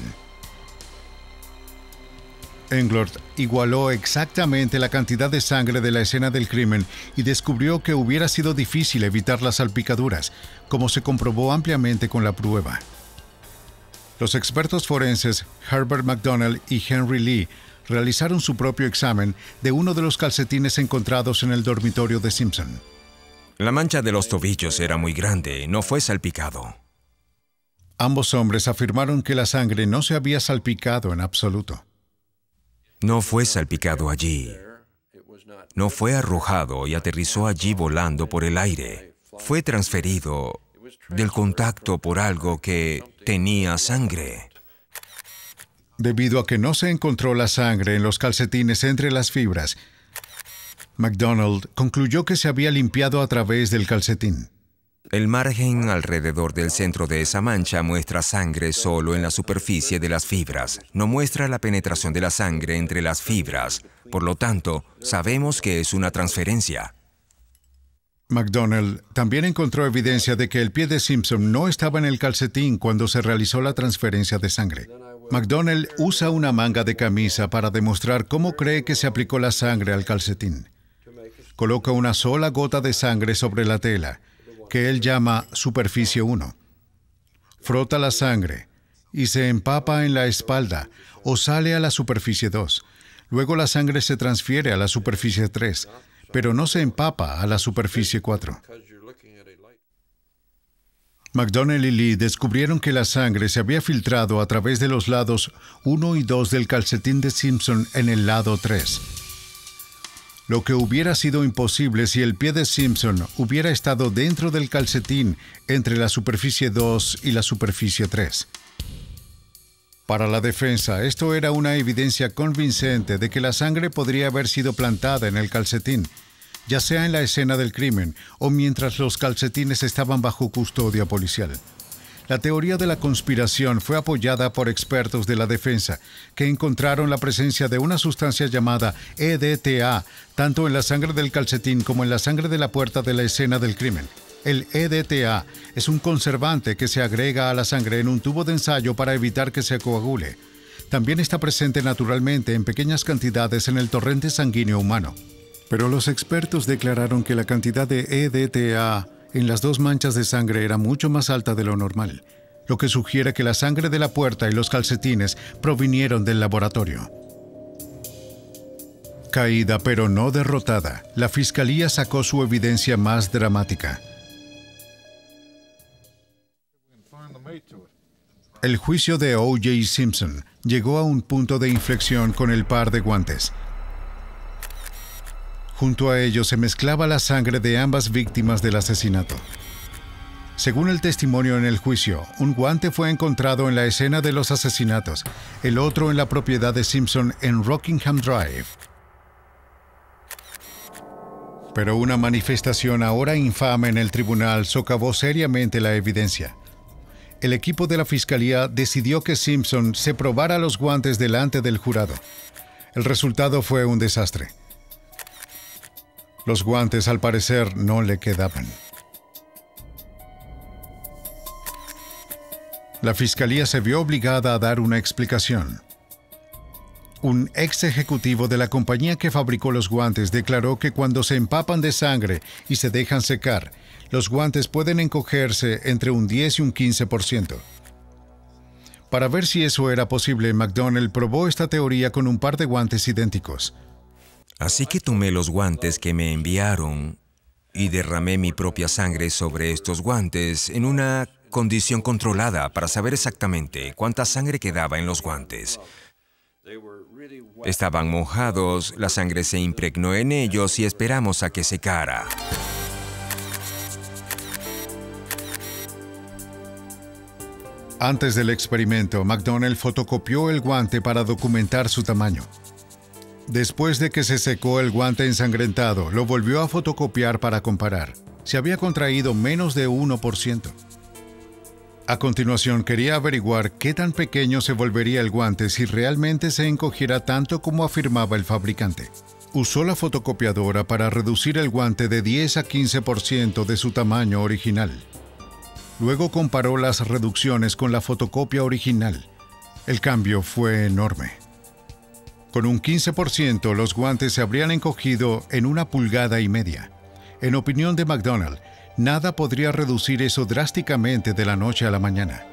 Englert igualó exactamente la cantidad de sangre de la escena del crimen y descubrió que hubiera sido difícil evitar las salpicaduras, como se comprobó ampliamente con la prueba. Los expertos forenses Herbert McDonald y Henry Lee realizaron su propio examen de uno de los calcetines encontrados en el dormitorio de Simpson. La mancha de los tobillos era muy grande, no fue salpicado. Ambos hombres afirmaron que la sangre no se había salpicado en absoluto. No fue salpicado allí. No fue arrojado y aterrizó allí volando por el aire. Fue transferido del contacto por algo que tenía sangre. Debido a que no se encontró la sangre en los calcetines entre las fibras, McDonald concluyó que se había limpiado a través del calcetín. El margen alrededor del centro de esa mancha muestra sangre solo en la superficie de las fibras. No muestra la penetración de la sangre entre las fibras. Por lo tanto, sabemos que es una transferencia. McDonald también encontró evidencia de que el pie de Simpson no estaba en el calcetín cuando se realizó la transferencia de sangre. McDonald usa una manga de camisa para demostrar cómo cree que se aplicó la sangre al calcetín. Coloca una sola gota de sangre sobre la tela, que él llama superficie uno. Frota la sangre y se empapa en la espalda o sale a la superficie dos. Luego la sangre se transfiere a la superficie tres, pero no se empapa a la superficie cuatro. McDonald y Lee descubrieron que la sangre se había filtrado a través de los lados uno y dos del calcetín de Simpson en el lado tres. Lo que hubiera sido imposible si el pie de Simpson hubiera estado dentro del calcetín entre la superficie dos y la superficie tres. Para la defensa, esto era una evidencia convincente de que la sangre podría haber sido plantada en el calcetín, ya sea en la escena del crimen o mientras los calcetines estaban bajo custodia policial. La teoría de la conspiración fue apoyada por expertos de la defensa, que encontraron la presencia de una sustancia llamada E D T A, tanto en la sangre del calcetín como en la sangre de la puerta de la escena del crimen. El E D T A es un conservante que se agrega a la sangre en un tubo de ensayo para evitar que se coagule. También está presente naturalmente en pequeñas cantidades en el torrente sanguíneo humano. Pero los expertos declararon que la cantidad de E D T A en las dos manchas de sangre era mucho más alta de lo normal, lo que sugiere que la sangre de la puerta y los calcetines provinieron del laboratorio. Caída pero no derrotada, la fiscalía sacó su evidencia más dramática. El juicio de O J Simpson llegó a un punto de inflexión con el par de guantes. Junto a ellos se mezclaba la sangre de ambas víctimas del asesinato. Según el testimonio en el juicio, un guante fue encontrado en la escena de los asesinatos, el otro en la propiedad de Simpson en Rockingham Drive. Pero una manifestación ahora infame en el tribunal socavó seriamente la evidencia. El equipo de la fiscalía decidió que Simpson se probara los guantes delante del jurado. El resultado fue un desastre. Los guantes, al parecer, no le quedaban. La fiscalía se vio obligada a dar una explicación. Un ex ejecutivo de la compañía que fabricó los guantes declaró que cuando se empapan de sangre y se dejan secar, los guantes pueden encogerse entre un diez y un quince por ciento. Para ver si eso era posible, McDonald probó esta teoría con un par de guantes idénticos. Así que tomé los guantes que me enviaron y derramé mi propia sangre sobre estos guantes en una condición controlada para saber exactamente cuánta sangre quedaba en los guantes. Estaban mojados, la sangre se impregnó en ellos y esperamos a que secara. Antes del experimento, McDonnell fotocopió el guante para documentar su tamaño. Después de que se secó el guante ensangrentado, lo volvió a fotocopiar para comparar. Se había contraído menos de uno por ciento. A continuación, quería averiguar qué tan pequeño se volvería el guante si realmente se encogiera tanto como afirmaba el fabricante. Usó la fotocopiadora para reducir el guante de diez a quince por ciento de su tamaño original. Luego comparó las reducciones con la fotocopia original. El cambio fue enorme. Con un quince por ciento, los guantes se habrían encogido en una pulgada y media. En opinión de McDonnell, nada podría reducir eso drásticamente de la noche a la mañana.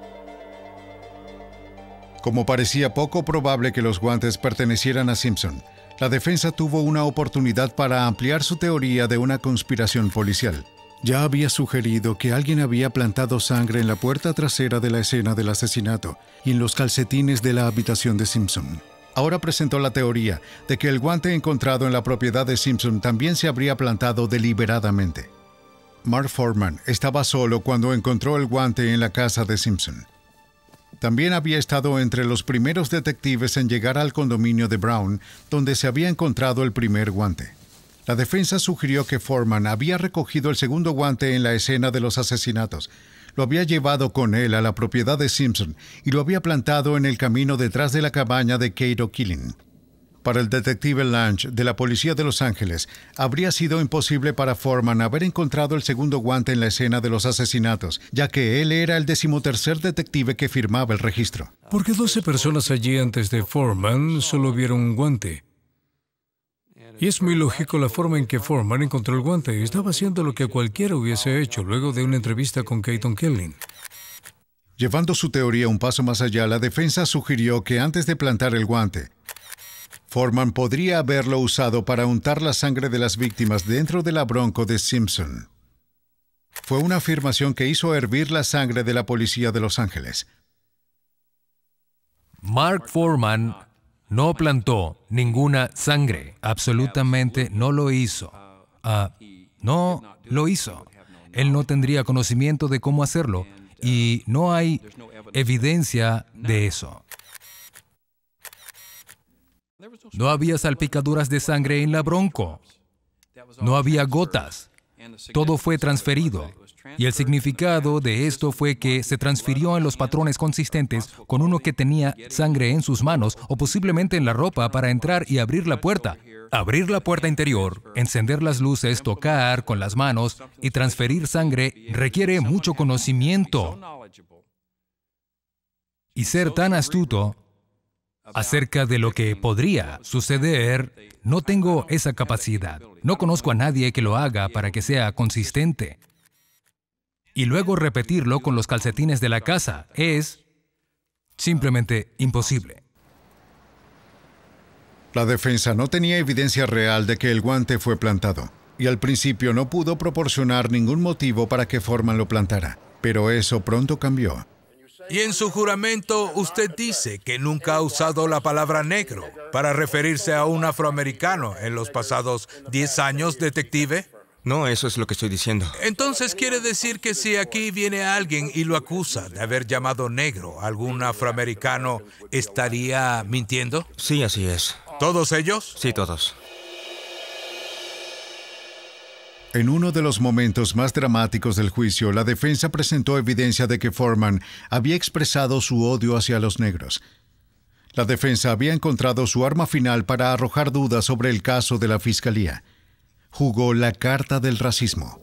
Como parecía poco probable que los guantes pertenecieran a Simpson, la defensa tuvo una oportunidad para ampliar su teoría de una conspiración policial. Ya había sugerido que alguien había plantado sangre en la puerta trasera de la escena del asesinato y en los calcetines de la habitación de Simpson. Ahora presentó la teoría de que el guante encontrado en la propiedad de Simpson también se habría plantado deliberadamente. Mark Foreman estaba solo cuando encontró el guante en la casa de Simpson. También había estado entre los primeros detectives en llegar al condominio de Brown, donde se había encontrado el primer guante. La defensa sugirió que Foreman había recogido el segundo guante en la escena de los asesinatos, lo había llevado con él a la propiedad de Simpson y lo había plantado en el camino detrás de la cabaña de Cato Killing. Para el detective Lange de la Policía de Los Ángeles, habría sido imposible para Foreman haber encontrado el segundo guante en la escena de los asesinatos, ya que él era el decimotercer detective que firmaba el registro. Porque doce personas allí antes de Foreman solo vieron un guante. Y es muy lógico la forma en que Foreman encontró el guante. Estaba haciendo lo que cualquiera hubiese hecho luego de una entrevista con Cato Killing. Llevando su teoría un paso más allá, la defensa sugirió que antes de plantar el guante, Foreman podría haberlo usado para untar la sangre de las víctimas dentro de la Bronco de Simpson. Fue una afirmación que hizo hervir la sangre de la policía de Los Ángeles. Mark Foreman no plantó ninguna sangre. Absolutamente no lo hizo. Uh, no lo hizo. Él no tendría conocimiento de cómo hacerlo y no hay evidencia de eso. No había salpicaduras de sangre en la Bronco. No había gotas. Todo fue transferido. Y el significado de esto fue que se transfirió en los patrones consistentes con uno que tenía sangre en sus manos o posiblemente en la ropa para entrar y abrir la puerta. Abrir la puerta interior, encender las luces, tocar con las manos y transferir sangre requiere mucho conocimiento. Y ser tan astuto acerca de lo que podría suceder, no tengo esa capacidad. No conozco a nadie que lo haga para que sea consistente. Y luego repetirlo con los calcetines de la casa es simplemente imposible. La defensa no tenía evidencia real de que el guante fue plantado, y al principio no pudo proporcionar ningún motivo para que Foreman lo plantara. Pero eso pronto cambió. Y en su juramento usted dice que nunca ha usado la palabra negro para referirse a un afroamericano en los pasados diez años, detective. No, eso es lo que estoy diciendo. Entonces quiere decir que si aquí viene alguien y lo acusa de haber llamado negro a algún afroamericano, ¿estaría mintiendo? Sí, así es. ¿Todos ellos? Sí, todos. En uno de los momentos más dramáticos del juicio, la defensa presentó evidencia de que Foreman había expresado su odio hacia los negros. La defensa había encontrado su arma final para arrojar dudas sobre el caso de la fiscalía. Jugó la carta del racismo.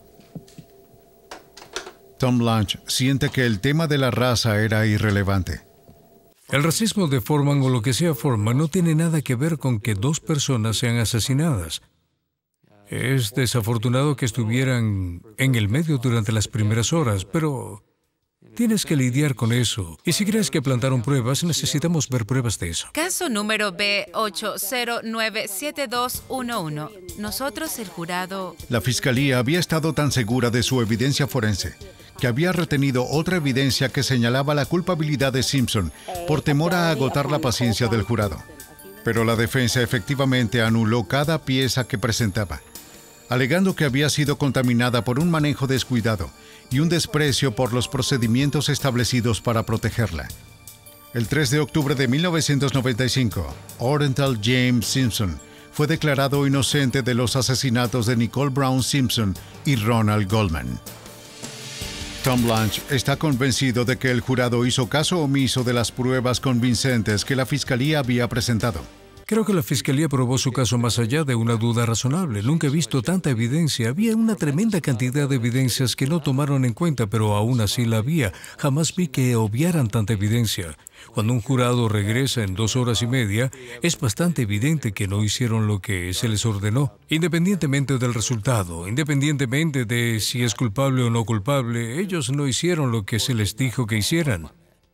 Tom Lange siente que el tema de la raza era irrelevante. El racismo de Foreman o lo que sea Foreman no tiene nada que ver con que dos personas sean asesinadas. Es desafortunado que estuvieran en el medio durante las primeras horas, pero tienes que lidiar con eso. Y si crees que plantaron pruebas, necesitamos ver pruebas de eso. Caso número B ocho cero nueve siete dos uno uno. Nosotros, el jurado... La fiscalía había estado tan segura de su evidencia forense que había retenido otra evidencia que señalaba la culpabilidad de Simpson por temor a agotar la paciencia del jurado. Pero la defensa efectivamente anuló cada pieza que presentaba. alegando que había sido contaminada por un manejo descuidado y un desprecio por los procedimientos establecidos para protegerla. El tres de octubre de mil novecientos noventa y cinco, Orenthal James Simpson fue declarado inocente de los asesinatos de Nicole Brown Simpson y Ronald Goldman. Tom Blanche está convencido de que el jurado hizo caso omiso de las pruebas convincentes que la fiscalía había presentado. Creo que la fiscalía probó su caso más allá de una duda razonable. Nunca he visto tanta evidencia. Había una tremenda cantidad de evidencias que no tomaron en cuenta, pero aún así la había. Jamás vi que obviaran tanta evidencia. Cuando un jurado regresa en dos horas y media, es bastante evidente que no hicieron lo que se les ordenó. Independientemente del resultado, independientemente de si es culpable o no culpable, ellos no hicieron lo que se les dijo que hicieran.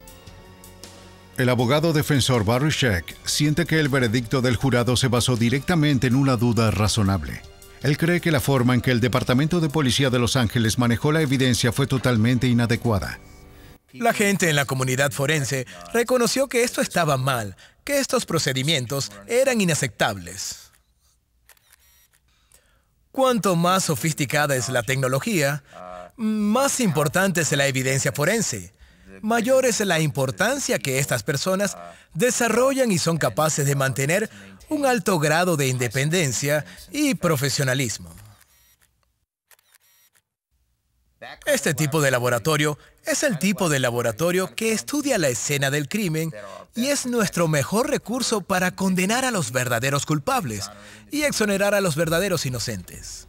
El abogado defensor Barry Scheck siente que el veredicto del jurado se basó directamente en una duda razonable. Él cree que la forma en que el Departamento de Policía de Los Ángeles manejó la evidencia fue totalmente inadecuada. La gente en la comunidad forense reconoció que esto estaba mal, que estos procedimientos eran inaceptables. Cuanto más sofisticada es la tecnología, más importante es la evidencia forense. Mayor es la importancia que estas personas desarrollan y son capaces de mantener un alto grado de independencia y profesionalismo. Este tipo de laboratorio es el tipo de laboratorio que estudia la escena del crimen y es nuestro mejor recurso para condenar a los verdaderos culpables y exonerar a los verdaderos inocentes.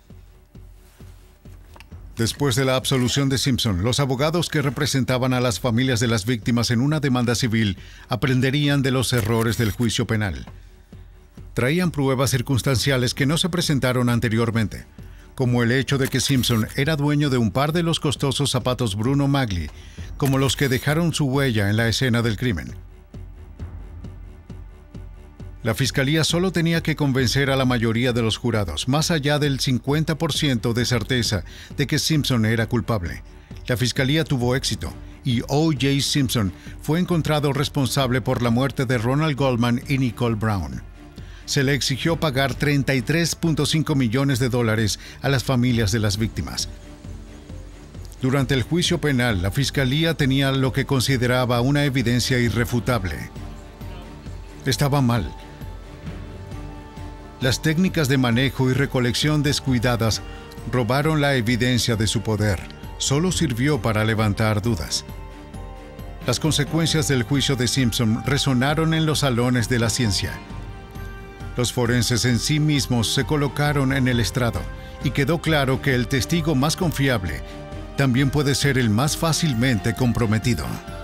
Después de la absolución de Simpson, los abogados que representaban a las familias de las víctimas en una demanda civil aprenderían de los errores del juicio penal. Traían pruebas circunstanciales que no se presentaron anteriormente, como el hecho de que Simpson era dueño de un par de los costosos zapatos Bruno Magli, como los que dejaron su huella en la escena del crimen. La fiscalía solo tenía que convencer a la mayoría de los jurados, más allá del cincuenta por ciento de certeza de que Simpson era culpable. La fiscalía tuvo éxito y O J Simpson fue encontrado responsable por la muerte de Ronald Goldman y Nicole Brown. Se le exigió pagar treinta y tres punto cinco millones de dólares a las familias de las víctimas. Durante el juicio penal, la fiscalía tenía lo que consideraba una evidencia irrefutable. Estaba mal. Las técnicas de manejo y recolección descuidadas robaron la evidencia de su poder. Solo sirvió para levantar dudas. Las consecuencias del juicio de Simpson resonaron en los salones de la ciencia. Los forenses en sí mismos se colocaron en el estrado y quedó claro que el testigo más confiable también puede ser el más fácilmente comprometido.